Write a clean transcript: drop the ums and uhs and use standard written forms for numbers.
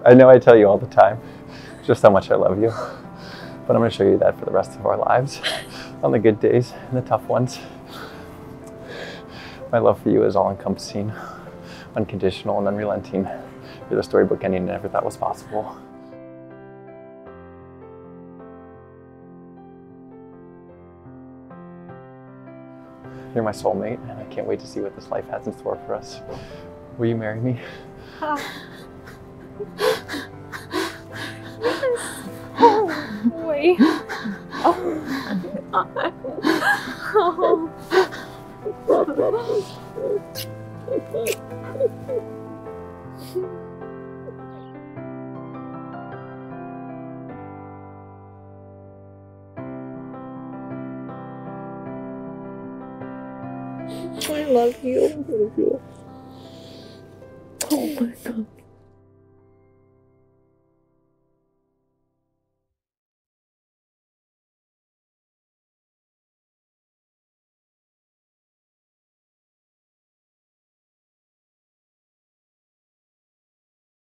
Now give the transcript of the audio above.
I know I tell you all the time just how much I love you, but I'm going to show you that for the rest of our lives, on the good days and the tough ones. My love for you is all-encompassing, unconditional, and unrelenting. You're the storybook ending I never thought was possible. You're my soulmate, and I can't wait to see what this life has in store for us. Will you marry me? Yes. Oh, wait. Oh, God. Oh. I love you. I love you. Oh my God.